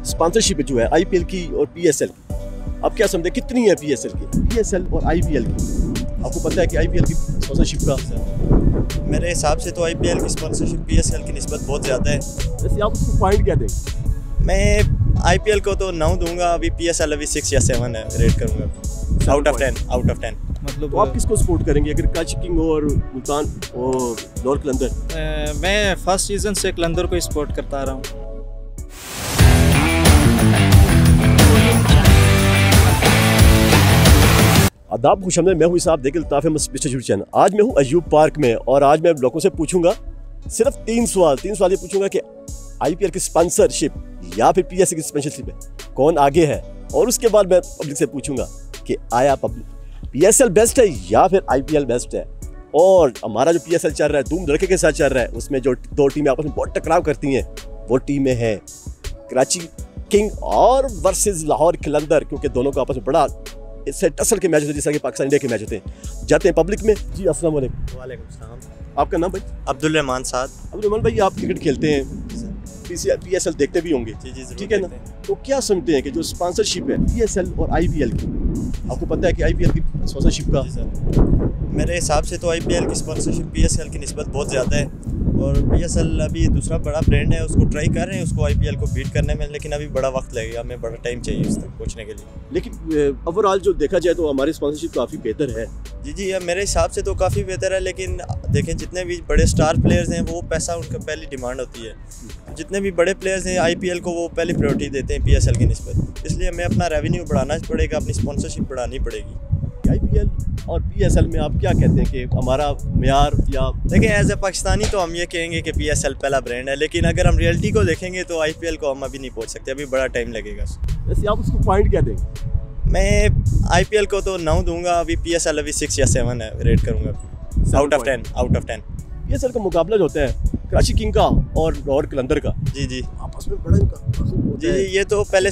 Sponsorship जो है IPL की और पीएसएल की, आप क्या समझते हैं कितनी है पीएसएल की, पीएसएल और आईपीएल की? आपको पता है कि आईपीएल की स्पॉन्सरशिप का मेरे हिसाब से तो आईपीएल की स्पॉन्सरशिप पीएसएल की निस्बत बहुत ज़्यादा है। वैसे आप उसको पॉइंट क्या देंगे? मैं आईपीएल को तो 9 दूंगा, अभी पीएसएल अभी 6 या 7 है रेट करूँगा, आउट ऑफ 10। मतलब तो आप किसको सपोर्ट करेंगे अगर कराची किंग और मुल्तान और लाहौर कलंदर? मैं फर्स्ट सीजन से कलंदर को सपोर्ट करता आ रहा हूँ। आदाब, खुशामदीद। मैं हूँ इसाब, देख अल्ताफ है मिस्टर यूट्यूब चैनल। आज मैं हूँ अयूब पार्क में और आज मैं लोगों से पूछूंगा सिर्फ तीन सवाल ये पूछूंगा कि आईपीएल की स्पॉन्सरशिप या फिर पीएसएल की स्पॉन्सरशिप है कौन आगे है, और उसके बाद मैं पब्लिक से पूछूंगा कि आया पब्लिक पीएसएल बेस्ट है या फिर आईपीएल बेस्ट है। और हमारा जो पीएसएल चल रहा है धूम धड़के के साथ चल रहा है, उसमें जो दो टीमें आपस में बहुत टकराव करती हैं वो टीमें हैं कराची किंग और वर्सेस लाहौर कलंदर, क्योंकि दोनों का आपस में बड़ा इससे टसल के मैच होते हैं जैसा कि पाकिस्तान इंडिया के मैच होते हैं। जाते हैं पब्लिक में। जी अस्सलाम वालेकुम। वालेकुम सलाम। आपका नाम भाई? अब्दुल रहमान साद। अब्दुल रहमान भाई, आप क्रिकेट खेलते हैं, पीएसएल देखते भी होंगे? जी जी, ठीक है ना। तो क्या समझते हैं कि जो स्पॉन्सरशिप है पीएसएल और आईपीएल की, आपको पता है कि आईपीएल की स्पॉन्सरशिप का मेरे हिसाब से तो आईपीएल की स्पॉन्सरशिप पीएसएल की निस्बत बहुत ज़्यादा है, और पीएसएल अभी दूसरा बड़ा ब्रांड है, उसको ट्राई कर रहे हैं उसको आईपीएल को बीट करने में, लेकिन अभी बड़ा वक्त लगेगा, हमें बड़ा टाइम चाहिए उस तक पहुँचने के लिए। लेकिन ओवरऑल जो देखा जाए तो हमारी स्पॉन्सरशिप काफ़ी बेहतर है। जी, मेरे हिसाब से तो काफ़ी बेहतर है, लेकिन देखें जितने भी बड़े स्टार प्लेयर्स हैं वो पैसा उनका पहली डिमांड होती है। जितने भी बड़े प्लेयर्स हैं आईपीएल को वो पहली प्रायोरिटी देते हैं पीएसएल की निस्बत, इसलिए हमें अपना रेवेन्यू बढ़ाना पड़ेगा, अपनी स्पॉन्सरशिप बढ़ानी पड़ेगी। आईपीएल और पीएसएल में आप क्या कहते हैं कि हमारा म्यार, या देखिए एज ए पाकिस्तानी तो हम ये कहेंगे कि पीएसएल पहला ब्रांड है, लेकिन अगर हम रियलिटी को देखेंगे तो आईपीएल को हम अभी नहीं पहुंच सकते, अभी बड़ा टाइम लगेगा। वैसे आप उसको पॉइंट क्या देंगे? मैं आईपीएल को तो 9 दूंगा, अभी पीएसएल अभी 6 या 7 है रेट करूँगा, आउट ऑफ 10। पीएसएल का मुकाबला जो होता है कराची किंग का और लाहौर कलंदर का, जी आपस में बड़ा जी, ये तो पहले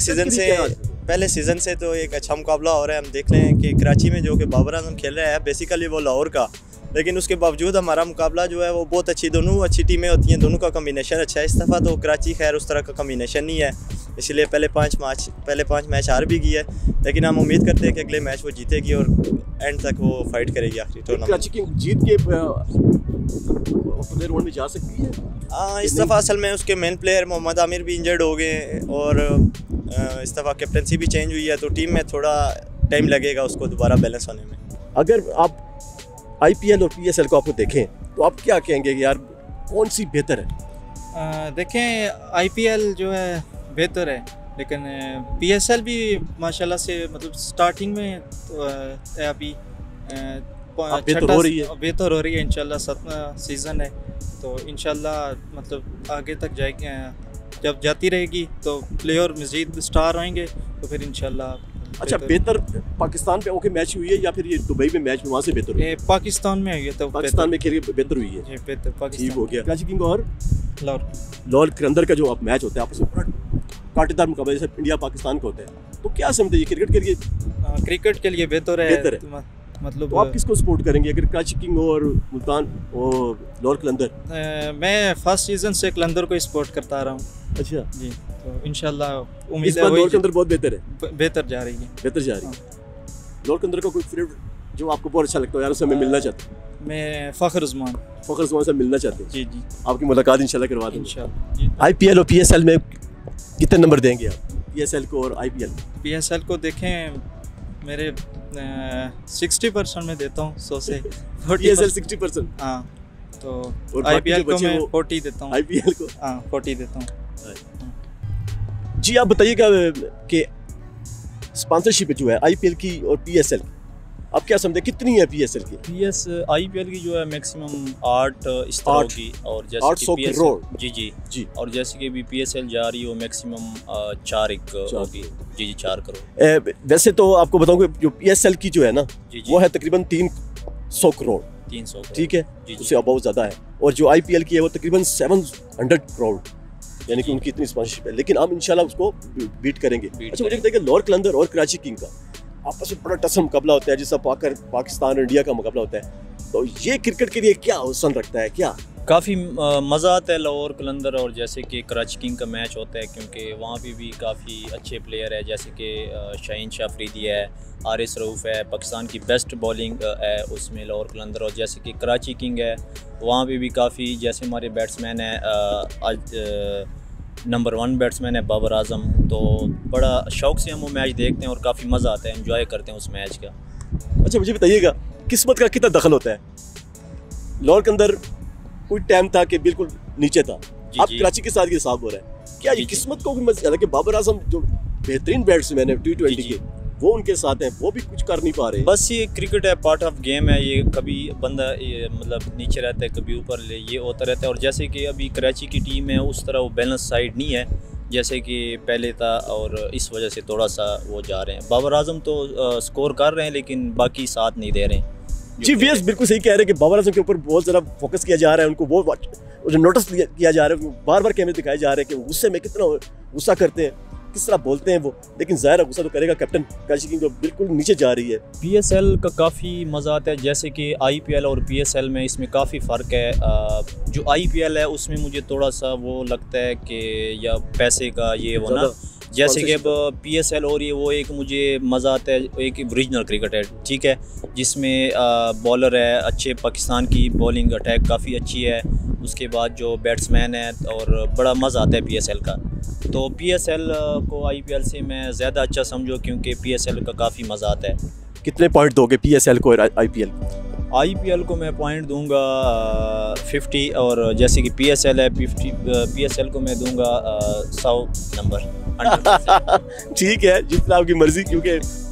सीज़न से तो एक अच्छा मुकाबला हो रहा है। हम देख रहे हैं कि कराची में जो कि बाबर आजम खेल रहा है बेसिकली वो लाहौर का, लेकिन उसके बावजूद हमारा मुकाबला जो है वो बहुत दोनों अच्छी टीमें होती हैं, दोनों का कम्बिनेशन अच्छा है। इस दफ़ा तो कराची खैर उस तरह का कम्बिनेशन नहीं है, इसलिए पहले 5 मैच हार भी गई है, लेकिन हम उम्मीद करते हैं कि अगले मैच वो जीतेगी और एंड तक वो फाइट करेगी आखिरी टूर्नामेंट। कराची किंग जीत के प्लेयर में जा सकती है। हाँ, इस दफ़ा असल में उसके मेन प्लेयर मोहम्मद आमिर भी इंजर्ड हो गए और इस दफ़ा कैप्टनसी भी चेंज हुई है, तो टीम में थोड़ा टाइम लगेगा उसको दोबारा बैलेंस होने में। अगर आप आईपीएल और पीएसएल को आपको देखें तो आप क्या कहेंगे कि यार कौन सी बेहतर है? देखें आईपीएल जो है बेहतर है, लेकिन पीएसएल भी माशाल्लाह से मतलब स्टार्टिंग में तो अभी बेहतर हो रही है इंशाल्लाह 7वां सीज़न है, तो इंशाल्लाह मतलब आगे तक जाएगी, जब जाती रहेगी तो प्लेयर मज़ीद स्टार आएंगे तो फिर इंशाल्लाह। अच्छा, बेहतर पाकिस्तान पे ओके मैच हुई है या फिर ये दुबई में मैच वहाँ से बेहतर हुई है? पाकिस्तान में हुई है, तो पाकिस्तान में खेल बेहतर हुई है। बेहतर पाकिस्तान ठीक हो गया। कराची किंग और लाहौर कलंदर का जो आप मैच होता है आपस में बड़ा कांटेदार मुकाबला जैसे इंडिया पाकिस्तान का होता है, तो क्या समझते हैं क्रिकेट के लिए बेहतर है। मतलब तो आप किसको सपोर्ट करेंगे अगर कराची किंग और मुल्तान और लाहौर कलंदर? मैं फर्स्ट सीजन से कलंदर को सपोर्ट करता आ रहा हूँ। अच्छा जी, तो इंशाल्लाह उम्मीद है लाहौर कलंदर बहुत बेहतर जा रही है। लाहौर कलंदर का कोई फेवरेट जो आपको बहुत अच्छा लगता है यार, उससे मैं मिलना चाहता हूँ? मैं फ़खर उस्मान से मिलना चाहते हैं। जी, आपकी मुलाकात इंशाल्लाह करवा देंगे इंशाल्लाह। आईपीएल और पीएसएल में कितने नंबर देंगे आप, पीएसएल को और आईपीएल? पीएसएल को देखें मेरे 60% में देता हूँ 100 से। पीएसएल 60%? हाँ, तो आईपीएल को मैं 40 देता हूँ। आईपीएल को 40 देता हूँ। जी, आप बताइएगा कि स्पॉन्सरशिप जो है आईपीएल की और पीएसएल, आप क्या समझते हैं कितनी है पीएसएल की? आईपीएल की जो है मैक्सिमम 8 इस तरह की, और जैसे 800 करोड़। जी, और जैसे कि भी पीएसएल जा रही हो मैक्सिमम 4 होगी। जी 4 करोड़। वैसे तो आपको बताऊं कि जो पीएसएल की जो है ना वो है तकरीबन 300 करोड़। ठीक है, उससे बहुत ज़्यादा है। और जो आईपीएल की है वो तकरीबन 700 करोड़, यानी कि उनकी इतनी स्पॉन्सरशिप है, लेकिन हम इंशाल्लाह उसको बीट करेंगे। अच्छा, मुझे लगता है कि लाहौर कलंदर और कराची किंग का आपस में बड़ा टसल मुकाबला होता है, जैसा पाकिस्तान और इंडिया का मुकाबला होता है, तो ये क्रिकेट के लिए क्या हुस्न रखता है, क्या काफ़ी मज़ा आता है लाहौर कलंदर और जैसे कि कराची किंग का मैच होता है, क्योंकि वहाँ पे भी काफ़ी अच्छे प्लेयर है, जैसे कि शाहीन शाह अफरीदी है, आरिस रऊफ़ है, पाकिस्तान की बेस्ट बॉलिंग है उसमें लाहौर कलंदर। और जैसे कि कराची किंग है वहाँ पे भी काफ़ी, जैसे हमारे बैट्समैन है आज नंबर 1 बैट्समैन है बाबर आजम, तो बड़ा शौक़ से हम वो मैच देखते हैं और काफ़ी मज़ा आता है, एंजॉय करते हैं उस मैच का। अच्छा मुझे बताइएगा, किस्मत का कितना दखल होता है? लाहौर के अंदर कोई टाइम था कि बिल्कुल नीचे था, अब कराची के साथ ये साफ हो रहा है, क्या ये किस्मत को भी मसला है कि बाबर आजम जो बेहतरीन बैट्समैन है T20 के, वो उनके साथ हैं, वो भी कुछ कर नहीं पा रहे? बस ये क्रिकेट है, पार्ट ऑफ गेम है, ये कभी बंदा मतलब नीचे रहता है, कभी ऊपर, ये होता रहता है। और जैसे कि अभी कराची की टीम है उस तरह वो बैलेंस साइड नहीं है जैसे कि पहले था, और इस वजह से थोड़ा सा वो जा रहे हैं। बाबर आजम तो स्कोर कर रहे हैं लेकिन बाकी साथ नहीं दे रहे हैं। जी वीएस बिल्कुल सही कह रहे हैं कि बाबर आजम के ऊपर बहुत ज़्यादा फोकस किया जा रहा है, उनको बहुत नोटिस किया जा रहा है, बार बार कैमरे दिखाए जा रहे हैं कि गुस्से में कितना गुस्सा करते हैं, किस तरह बोलते हैं वो, लेकिन ज़ाहिर गुस्सा तो करेगा कैप्टन कराची किंग जो बिल्कुल नीचे जा रही है। PSL का काफ़ी मज़ा आता है, जैसे कि IPL और PSL में इसमें काफ़ी फ़र्क है। जो IPL है उसमें मुझे थोड़ा सा वो लगता है कि या पैसे का ये वो ना, जैसे कि अब PSL और ये वो एक मुझे मज़ा आता है, एक ओरिजिनल क्रिकेट है, ठीक है, जिसमें बॉलर है अच्छे, पाकिस्तान की बॉलिंग अटैक काफ़ी अच्छी है, उसके बाद जो बैट्समैन है, और बड़ा मज़ा आता है PSL का। तो PSL को IPL से मैं ज़्यादा अच्छा समझूँ, क्योंकि PSL का काफ़ी मज़ा आता है। कितने पॉइंट दोगे PSL को और IPL? IPL को मैं पॉइंट दूंगा 50, और जैसे कि PSL है 50, PSL को मैं दूंगा 100 नंबर। ठीक है, जितना आपकी मर्जी, क्योंकि